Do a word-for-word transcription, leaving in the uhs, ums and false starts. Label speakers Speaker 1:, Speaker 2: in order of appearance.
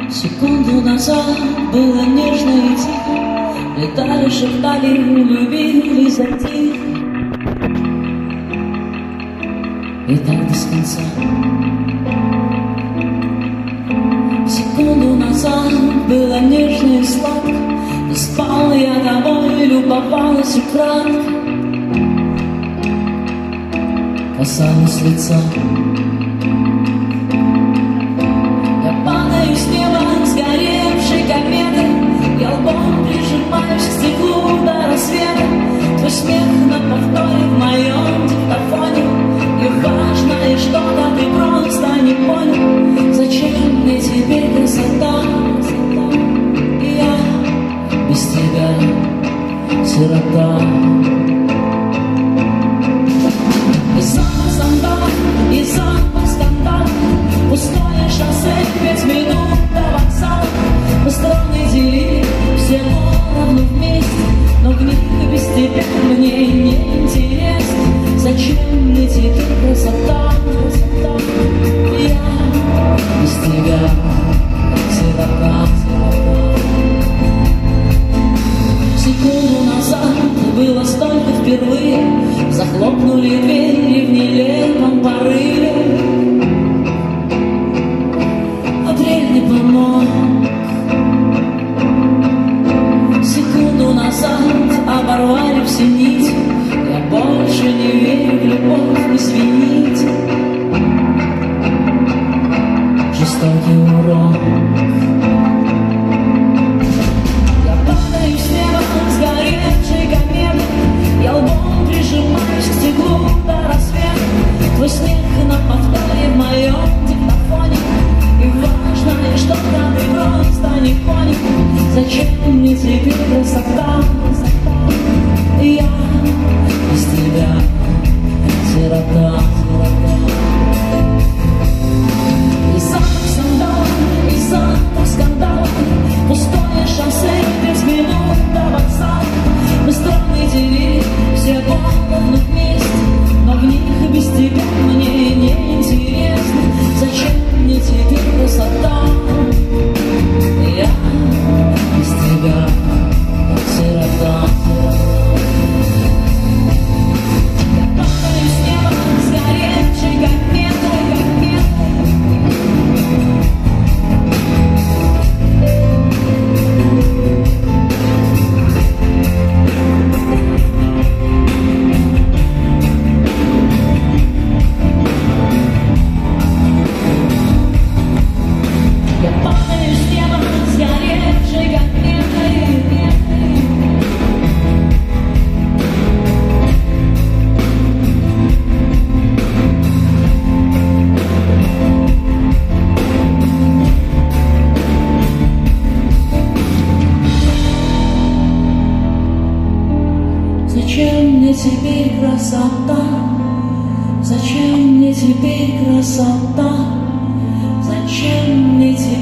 Speaker 1: Секунду назад было нежно и тихо, летали, шептали, любили, затих. И так без конца. Секунду назад было нежно и сладко, и спал я тобой, любовалась и кратко касалась лица. Я падаю с неба, сгоревшей кометы, я лбом прижимаюсь к стеклу до рассвета. Твой смех на повторе в моем диктофоне, и важно, и что-то ты просто не понял. Зачем мне теперь красота? Я без тебя сирота. И запах сандала, и запах скандала, пустое шоссе, пять минут до вокзала. Мы стороны делили, все поровну вместе, но в них без тебя мне не интересно. Зачем мне теперь красота? Я без тебя сирота. Секунду назад было столько впервые, захлопнули двери в нелепом порыве. Апрель не помог. Секунду назад оборвали все нити, я больше не верю в любовь, извините. Жестокий урок. Я падаю с неба, сгоревшей кометы, я лбом прижимаюсь к стеклу до рассвета. Твой смех на повторе в моем диктофоне, и важно, и что-то ты просто не понял. Зачем мне теперь красота? Я без тебя сирота. И запах сандала, и запах скандала, пустое шоссе, пять минут до вокзала. Мы страны делили, все поровну вместе, но в них без тебя мне не интересно. Зачем мне теперь красота? Я без тебя сирота. Я падаю с неба, сгоревшей кометой, я падаю с неба, сгоревшей кометой. Зачем мне теперь красота? Зачем мне теперь красота? Зачем мне теперь